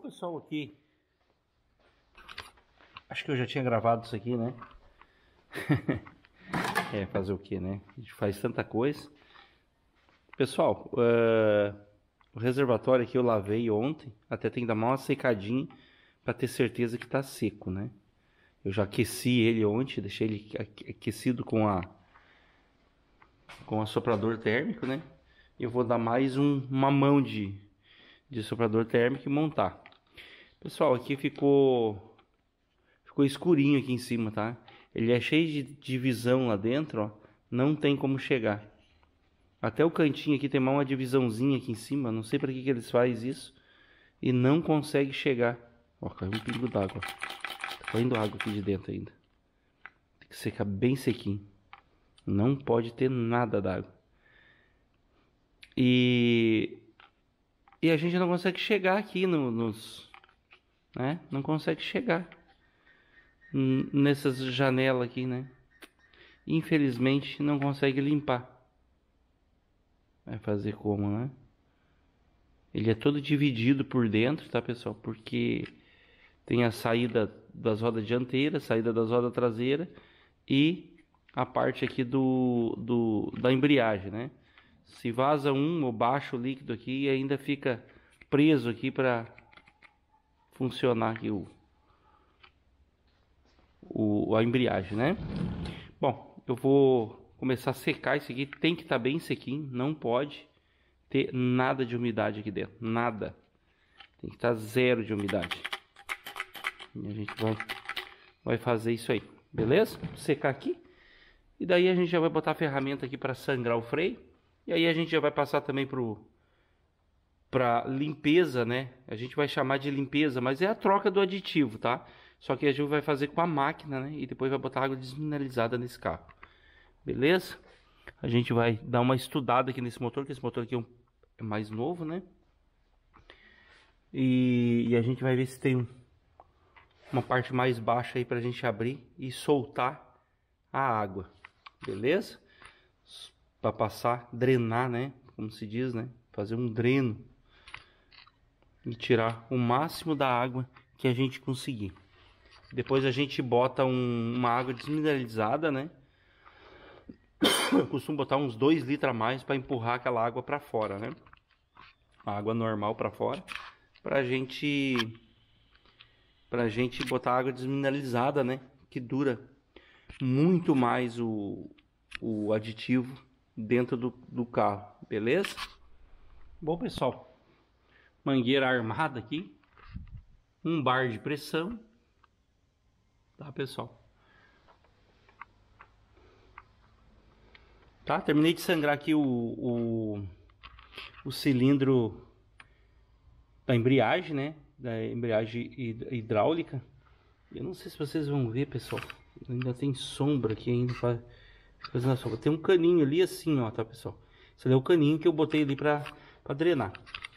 pessoal, aqui acho que eu já tinha gravado isso aqui, né? Fazer o que, né? A gente faz tanta coisa. Pessoal, o reservatório aqui eu lavei ontem. Até tem que dar uma secadinha para ter certeza que tá seco, né? Eu já aqueci ele ontem, deixei ele aquecido com soprador térmico, né? Eu vou dar mais uma mão de soprador térmico e montar. Pessoal, aqui ficou escurinho aqui em cima, tá? Ele é cheio de divisão lá dentro, ó. Não tem como chegar. Até o cantinho aqui tem uma divisãozinha aqui em cima. Não sei para que eles fazem isso. E não consegue chegar. Ó, caiu um pingo d'água. Tá caindo água aqui de dentro ainda. Tem que secar bem sequinho. Não pode ter nada d'água. E a gente não consegue chegar aqui né? Não consegue chegar nessas janelas aqui, né? Infelizmente não consegue limpar. Vai fazer como, né? Ele é todo dividido por dentro, tá, pessoal? Porque tem a saída das rodas dianteiras, saída das rodas traseiras e a parte aqui da embreagem, né? Se vaza ou baixa o líquido aqui, ainda fica preso aqui para funcionar aqui a embreagem, né? Bom, eu vou começar a secar isso aqui. Tem que estar bem sequinho, não pode ter nada de umidade aqui dentro, nada. Tem que estar zero de umidade. E a gente vai fazer isso aí, beleza? Vou secar aqui. E daí a gente já vai botar a ferramenta aqui para sangrar o freio. E aí a gente já vai passar também para limpeza, né? A gente vai chamar de limpeza, mas é a troca do aditivo, tá? Só que a gente vai fazer com a máquina, né? E depois vai botar água desmineralizada nesse carro. Beleza? A gente vai dar uma estudada aqui nesse motor, que esse motor aqui é mais novo, né? E a gente vai ver se tem uma parte mais baixa aí pra gente abrir e soltar a água. Beleza? Para passar, drenar, né? Como se diz, né? Fazer um dreno e tirar o máximo da água que a gente conseguir. Depois a gente bota uma água desmineralizada, né? Eu costumo botar uns 2 litros a mais para empurrar aquela água para fora, né? A água normal para fora, pra gente botar água desmineralizada, né? Que dura muito mais o aditivo dentro do carro, beleza? Bom, pessoal, mangueira armada aqui, um bar de pressão, tá, pessoal? Tá, terminei de sangrar aqui o cilindro da embreagem, né? Da embreagem hidráulica. Eu não sei se vocês vão ver, pessoal. Ainda tem sombra aqui ainda fazendo a sombra. Tem um caninho ali assim, ó, tá, pessoal? Esse ali é o caninho que eu botei ali pra drenar.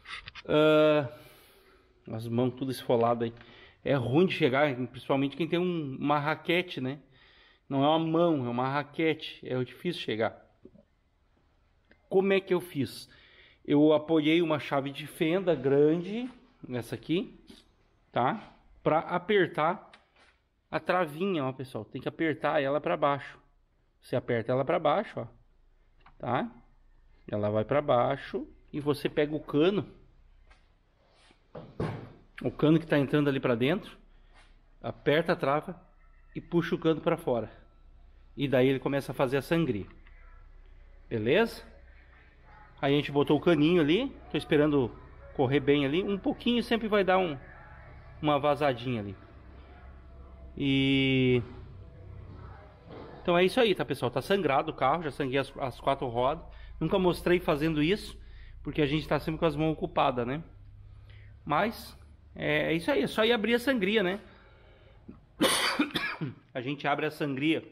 As mãos tudo esfolado aí. É ruim de chegar, principalmente quem tem uma raquete, né? Não é uma mão, é uma raquete. É difícil chegar. Como é que eu fiz? Eu apoiei uma chave de fenda grande, nessa aqui, tá? Pra apertar a travinha, ó, pessoal. Tem que apertar ela pra baixo. Você aperta ela pra baixo, ó. Tá? Ela vai pra baixo e você pega o cano que tá entrando ali pra dentro, aperta a trava e puxa o cano pra fora. E daí ele começa a fazer a sangria. Beleza? Aí a gente botou o caninho ali, tô esperando correr bem ali. Um pouquinho sempre vai dar uma vazadinha ali. Então é isso aí, tá, pessoal? Tá sangrado o carro, já sangrei as 4 rodas. Nunca mostrei fazendo isso, porque a gente tá sempre com as mãos ocupadas, né? Mas é isso aí, é só ir abrir a sangria, né? A gente abre a sangria.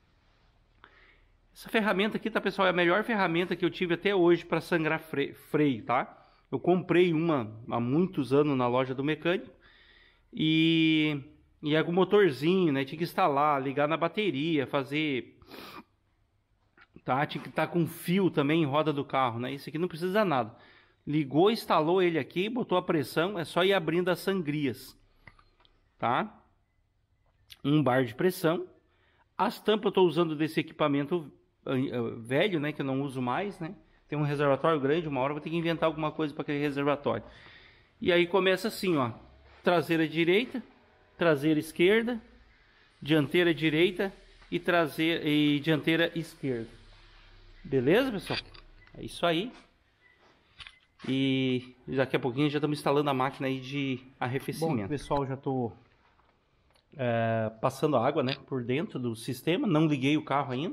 Essa ferramenta aqui, tá, pessoal, é a melhor ferramenta que eu tive até hoje para sangrar freio, tá? Eu comprei uma há muitos anos na loja do mecânico e é com motorzinho, né? Tinha que instalar, ligar na bateria, fazer, tá? Tinha que estar com fio também em roda do carro, né? Isso aqui não precisa nada. Ligou, instalou ele aqui, botou a pressão, é só ir abrindo as sangrias, tá? Um bar de pressão. As tampas eu estou usando desse equipamento velho, né, que eu não uso mais, né? Tem um reservatório grande, uma hora eu vou ter que inventar alguma coisa para aquele reservatório. E aí começa assim, ó, traseira direita, traseira esquerda, dianteira direita e dianteira esquerda. Beleza, pessoal? É isso aí. E daqui a pouquinho já estamos instalando a máquina aí de arrefecimento. Bom, pessoal, já estou passando água, né, por dentro do sistema. Não liguei o carro ainda.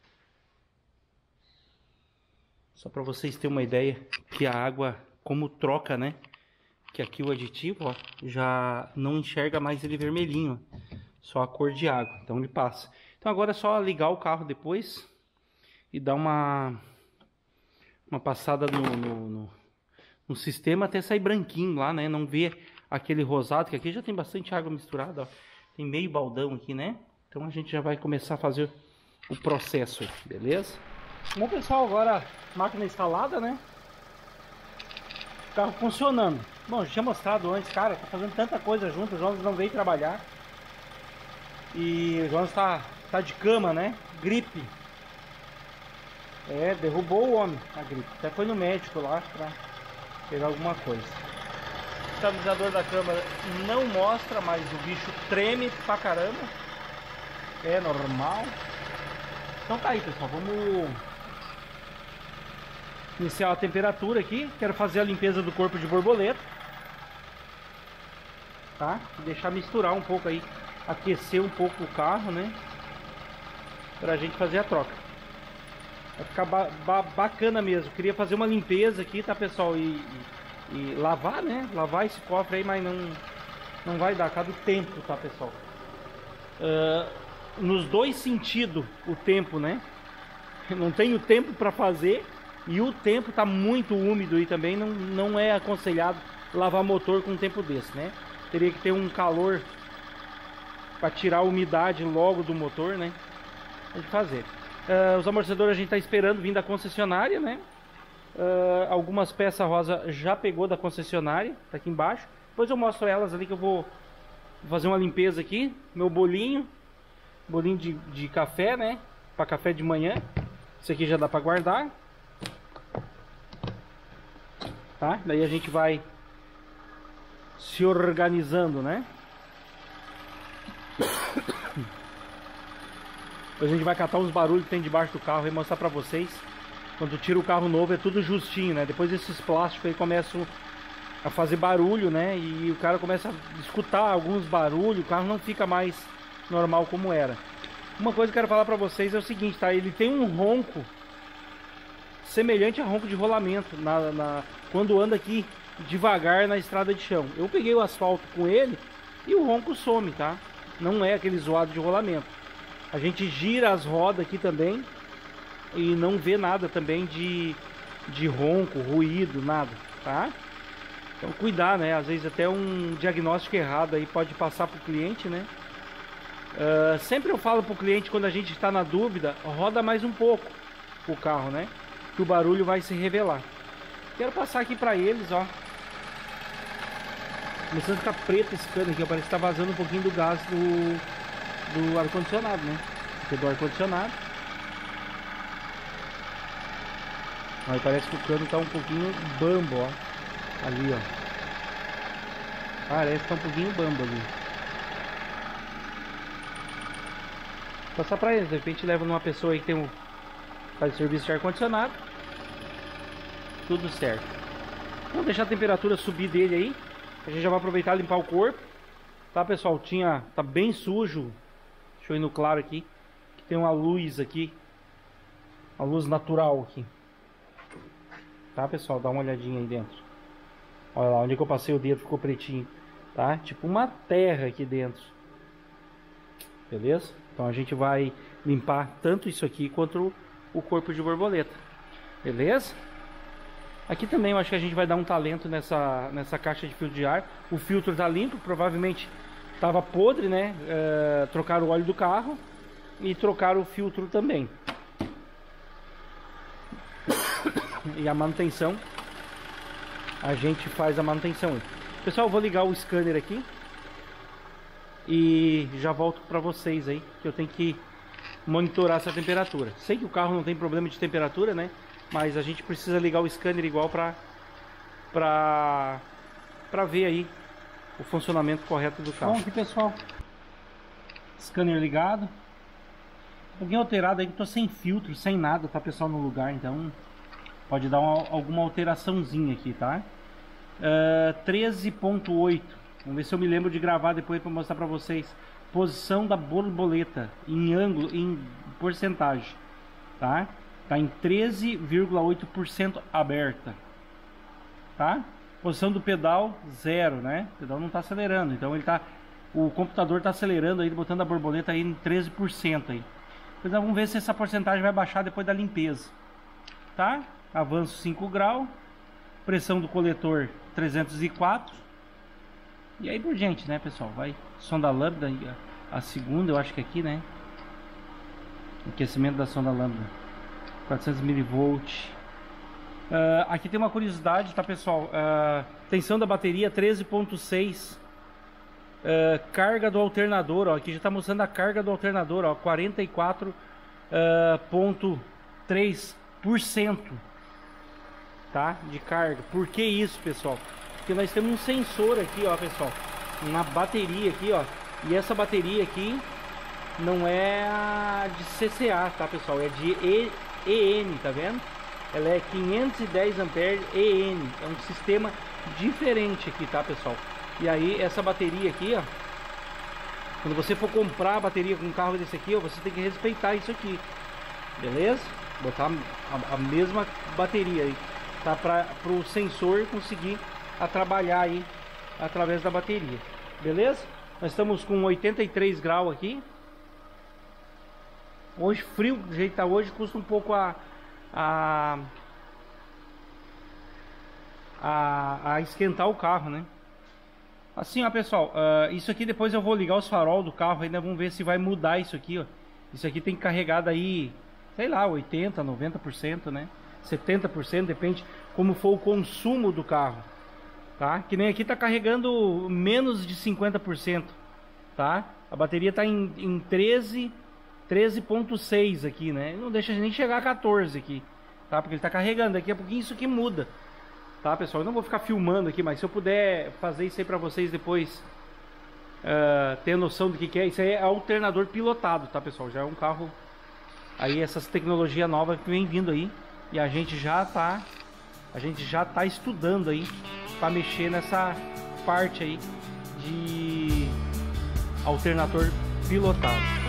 Só para vocês terem uma ideia que a água, como troca, né? Que aqui o aditivo, ó, já não enxerga mais ele vermelhinho, ó, só a cor de água. Então ele passa. Então agora é só ligar o carro depois e dar uma passada no sistema até sair branquinho lá, né? Não ver aquele rosado, que aqui já tem bastante água misturada, ó. Tem meio baldão aqui, né? Então a gente já vai começar a fazer o processo aí, beleza? Bom, pessoal, agora máquina instalada, né? O carro funcionando. Bom, já tinha mostrado antes, cara, tá fazendo tanta coisa junto, o Jonas não veio trabalhar. E o Jonas tá de cama, né? Gripe. Derrubou o homem, a gripe. Até foi no médico lá pra pegar alguma coisa. O estabilizador da câmera não mostra, mas o bicho treme pra caramba. É normal. Então tá aí, pessoal, vamos iniciar a temperatura aqui. Quero fazer a limpeza do corpo de borboleta, tá? Deixar misturar um pouco aí, aquecer um pouco o carro, né? Pra gente fazer a troca. Vai ficar bacana mesmo. Queria fazer uma limpeza aqui, tá, pessoal? E lavar, né? Lavar esse cofre aí, mas não vai dar, cada tempo, tá, pessoal? Nos dois sentidos o tempo, né? Não tenho tempo para fazer e o tempo tá muito úmido e também não é aconselhado lavar motor com um tempo desse, né? Teria que ter um calor para tirar a umidade logo do motor, né? A gente fazer. Os amortecedores a gente tá esperando vir da concessionária, né? Algumas peças rosa já pegou da concessionária, tá aqui embaixo. Depois eu mostro elas ali que eu vou fazer uma limpeza aqui. Meu bolinho de café, né? Para café de manhã. Isso aqui já dá para guardar. Tá? Daí a gente vai se organizando, né? Depois a gente vai catar os barulhos que tem debaixo do carro e mostrar para vocês. Quando tira o carro novo é tudo justinho, né? Depois esses plásticos aí começam a fazer barulho, né? E o cara começa a escutar alguns barulhos, o carro não fica mais normal como era. Uma coisa que eu quero falar pra vocês é o seguinte, tá? Ele tem um ronco semelhante a ronco de rolamento quando anda aqui devagar na estrada de chão. Eu peguei o asfalto com ele e o ronco some, tá? Não é aquele zoado de rolamento. A gente gira as rodas aqui também e não vê nada também de ronco, ruído, nada, tá? Então cuidar, né? Às vezes até um diagnóstico errado aí pode passar pro cliente, né? Sempre eu falo pro cliente, quando a gente está na dúvida, roda mais um pouco o carro, né? Que o barulho vai se revelar. Quero passar aqui para eles, ó. Começando a ficar preto esse cano aqui, ó, parece que tá vazando um pouquinho do gás do ar-condicionado, né? Aqui do ar-condicionado. Aí parece que o cano tá um pouquinho bambo, ó. Ali, ó. Parece que tá um pouquinho bambo ali. Passar pra eles, de repente leva numa pessoa aí que tem faz serviço de ar-condicionado. Tudo certo. Vamos deixar a temperatura subir dele aí. A gente já vai aproveitar e limpar o corpo. Tá, pessoal? Tá bem sujo. Deixa eu ir no claro aqui. Que tem uma luz aqui. Uma luz natural aqui. Tá, pessoal? Dá uma olhadinha aí dentro. Olha lá, onde que eu passei o dedo ficou pretinho. Tá? Tipo uma terra aqui dentro. Beleza? Então a gente vai limpar tanto isso aqui quanto o corpo de borboleta. Beleza? Aqui também eu acho que a gente vai dar um talento nessa caixa de filtro de ar. O filtro tá limpo, provavelmente estava podre, né? Trocaram o óleo do carro e trocaram o filtro também. E a manutenção a gente faz a manutenção aí. Pessoal, eu vou ligar o scanner aqui e já volto para vocês aí, que eu tenho que monitorar essa temperatura. Sei que o carro não tem problema de temperatura, né? Mas a gente precisa ligar o scanner igual para ver aí o funcionamento correto do carro. Bom, aqui pessoal, scanner ligado. Um pouquinho alterado aí, que tô sem filtro, sem nada, tá pessoal, no lugar, então pode dar alguma alteraçãozinha aqui, tá? 13.8. Vamos ver se eu me lembro de gravar depois para mostrar para vocês. Posição da borboleta em ângulo, em porcentagem, tá? Tá em 13,8% aberta, tá? Posição do pedal 0, né? O pedal não tá acelerando, então ele tá, o computador tá acelerando aí, botando a borboleta aí em 13% aí. Depois nós vamos ver se essa porcentagem vai baixar depois da limpeza, tá? Avanço 5 graus, pressão do coletor 304. E aí por diante, né, pessoal? Vai sonda lambda, a segunda, eu acho que aqui, né? Aquecimento da sonda lambda 400 mV. Aqui tem uma curiosidade, tá, pessoal? Tensão da bateria 13.6. Carga do alternador, ó, aqui já está mostrando a carga do alternador, ó, 44,3%, tá, de carga. Por que isso, pessoal? Porque nós temos um sensor aqui, ó, pessoal, na bateria aqui, ó, e essa bateria aqui não é a de CCA, tá, pessoal? É de EN, tá vendo? Ela é 510 amperes EN, é um sistema diferente aqui, tá, pessoal? E aí essa bateria aqui, ó, quando você for comprar a bateria com um carro desse aqui, ó, você tem que respeitar isso aqui, beleza? Botar a mesma bateria aí, tá? Para o sensor conseguir trabalhar aí através da bateria, beleza? Nós estamos com 83 graus aqui. Hoje frio, do jeito que tá hoje, custa um pouco a esquentar o carro, né? Assim, ó, pessoal, isso aqui depois eu vou ligar os farol do carro, ainda vamos ver se vai mudar isso aqui, ó. Isso aqui tem carregado aí, sei lá, 80%, 90%, né? 70%, depende como for o consumo do carro, tá? Que nem aqui tá carregando menos de 50%, tá? A bateria tá em 13.6 aqui, né? Não deixa nem chegar a 14 aqui, tá? Porque ele tá carregando, daqui a pouquinho isso aqui muda. Tá, pessoal, eu não vou ficar filmando aqui, mas se eu puder fazer isso aí pra vocês depois ter noção do que é, isso aí é alternador pilotado, tá, pessoal? Já é um carro aí, essas tecnologias novas que vem vindo aí, e a gente já tá estudando aí para mexer nessa parte aí de alternador pilotado.